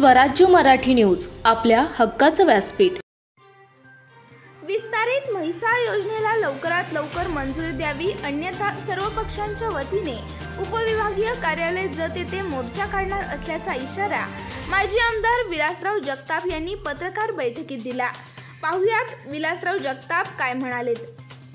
स्वराज्य मराठी न्यूज, आपल्या हक्काचं व्यासपीठ। विस्तारित म्हैसाळ योजनेला लवकरात लवकर मंजुरी द्यावी, अन्यथा सर्व पक्षांच्या वतीने उपविभागीय कार्यालय जत येथे मोर्चा काढणार असल्याचा इशारा माजी आमदार विलासराव जगताप यांनी पत्रकार बैठकीत दिला। पाहुयात विलासराव जगताप काय म्हणालेत।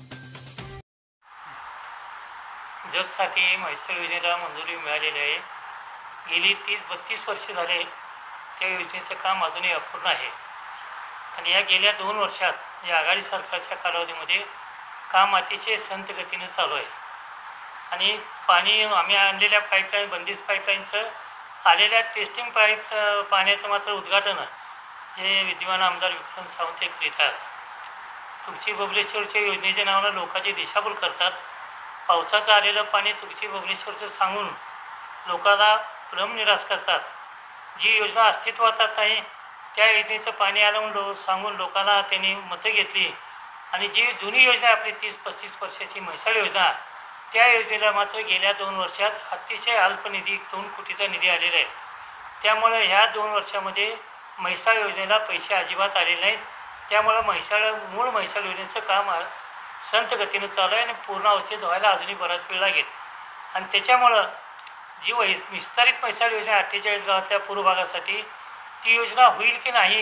जतसाठी म्हैसाळ योजनेला मंजुरी मिळालेली आहे। गेली 30-32 वर्षे झाले त्या योजनेचं काम अजूनही अपूर्ण आहे आणि या गेल्या 2 वर्षात या आघाडी सरकारच्या कालावधीमध्ये काम अतिशय संथ गतीने चालू आहे आणि पाणी आम्ही आणलेल्या पाईपलाईन, बंदिस्त पाईपलाईनचं आलेल्या टेस्टिंग पाण्याचं मात्र उद्घाटन हे विद्यमान आमदार विक्रम सावंत करीत आहेत। तुळशी बबलेश्वरच्या योजनेच्या नावानं लोकांची दिशाभूल करतात। पावसाचं आलेलं पाणी तुळशी बबलेश्वरचं सांगून लोकांना भ्रमनिराश करतात। जी योजना अस्तित्वात नाही त्या योजनेचं पाणी आलं म्हणून सांगून लोकांना त्यांनी मतं घेतली आणि जी जुनी योजना आपली 30-35 वर्षाची म्हैसाळ योजना, त्या योजनेला मात्र गेल्या 2 वर्षात अतिशय अल्प निधी 2 कोटीचा निधी आलेला आहे। त्यामुळे ह्या 2 वर्षामध्ये म्हैसाळ योजनेला पैसे अजिबात आलेले नाहीत। त्यामुळे मूळ म्हैसाळ योजनेचं काम संथ गतीनं चालू आहे आणि पूर्ण अवस्थेत व्हायला अजूनही बराच वेळ लागेल आणि त्याच्यामुळं जी विस्तारित म्हैसाळ योजना 48 गावातल्या पूर्व भागासाठी ती योजना होईल की नाही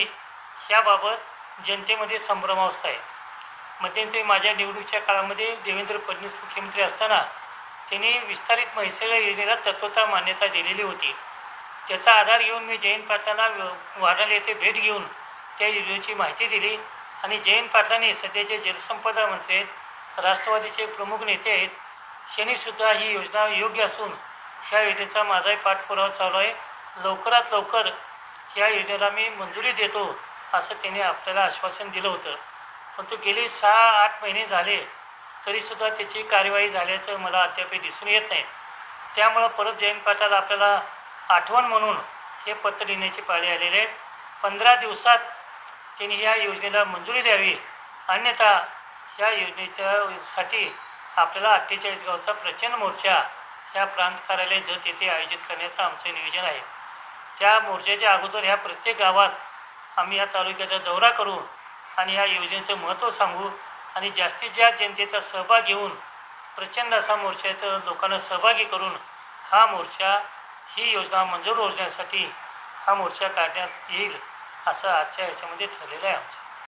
याबाबत जनतेमध्ये संभ्रमावस्था आहे। मध्यंतरी माझ्या निवडणुकीच्या काळामध्ये देवेंद्र फडणवीस मुख्यमंत्री असताना त्यांनी विस्तारित म्हैसाळ योजनेला तत्वतः मान्यता दिलेली होती। त्याचा आधार घेऊन मी जयंत पाटलांना वाराणसी येथे भेट घेऊन त्या योजनेची माहिती दिली आणि जयंत पाटलांनी सध्याचे जलसंपदा मंत्री आहेत, राष्ट्रवादीचे प्रमुख नेते आहेत, त्यांनीसुद्धा ही योजना योग्य असून ह्या योजनेचा माझाही पाठपुरावा चालू आहे। लवकरात लवकर या योजनेला मी मंजुरी देतो असं त्यांनी आपल्याला आश्वासन दिलं होतं, परंतु गेले 6-8 महिने झाले तरीसुद्धा त्याची कार्यवाही झाल्याचं मला अद्याप दिसून येत नाही। त्यामुळं परत जयंत पाटील आपल्याला आठवण म्हणून हे पत्र लिहिण्याची पाळी आलेली आहे। 15 दिवसात त्यांनी या योजनेला मंजुरी द्यावी, अन्यथा या योजनेच्यासाठी आपल्याला 48 गावचा प्रचंड मोर्चा या प्रांत कार्यालय जत येथे आयोजित करण्याचं आमचं नियोजन आहे। त्या मोर्चाच्या अगोदर ह्या प्रत्येक गावात आम्ही या तालुक्याचा दौरा करू आणि या योजनेचं महत्त्व सांगू आणि जास्तीत जास्त जनतेचा सहभाग घेऊन प्रचंड असा मोर्चाचं लोकांना सहभागी करून ही योजना मंजूर होण्यासाठी हा मोर्चा काढण्यात येईल असं आजच्या याच्यामध्ये ठरलेलं आहे आमचं।